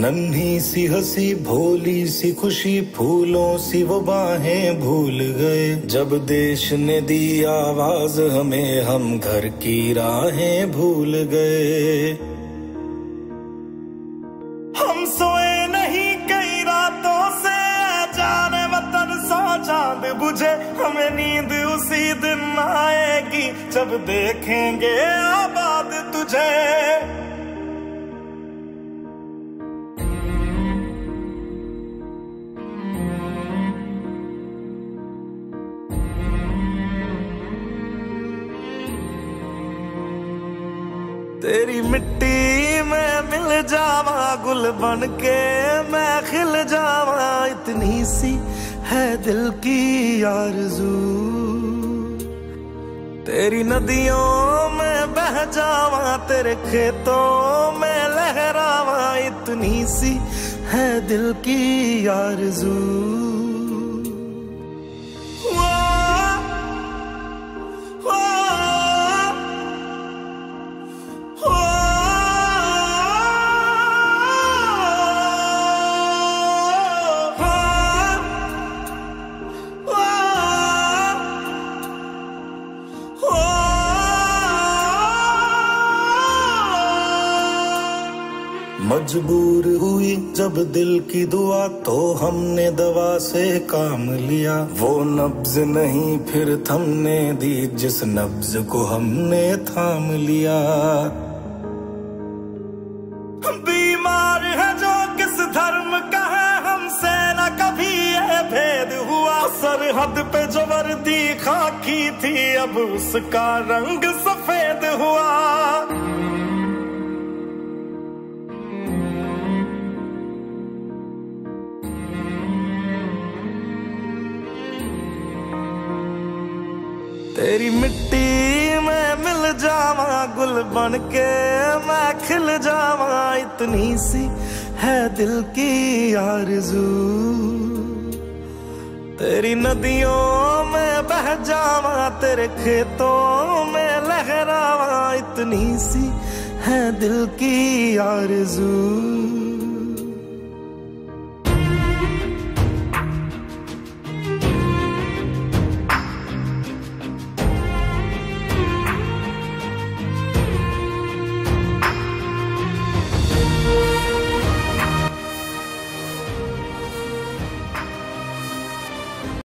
नन्ही सी हंसी भोली सी खुशी फूलों सी वो बाहें भूल गए। जब देश ने दी आवाज हमें हम घर की राहें भूल गए। हम सोए नहीं कई रातों से जाने वतन सो चांद बुझे। हमें नींद उसी दिन आएगी जब देखेंगे आबाद तुझे। तेरी मिट्टी में मिल जावा गुल बन के मैं खिल जावा। इतनी सी है दिल की आरज़ू। तेरी नदियों में बह जावा तेरे खेतों में लहरावा। इतनी सी है दिल की आरज़ू। मजबूर हुई जब दिल की दुआ तो हमने दवा से काम लिया। वो नब्ज नहीं फिर थमने दी जिस नब्ज को हमने थाम लिया। बीमार है जो किस धर्म का है हमसे न कभी ये भेद हुआ। सरहद पे जो वर्दी खाकी थी अब उसका रंग सफेद हुआ। तेरी मिट्टी में मिल जावा गुल बन के मैं खिल जावा। इतनी सी है दिल की आरज़ू। तेरी नदियों में बह जावा तेरे खेतों में लहरावा। इतनी सी है दिल की आरज़ू।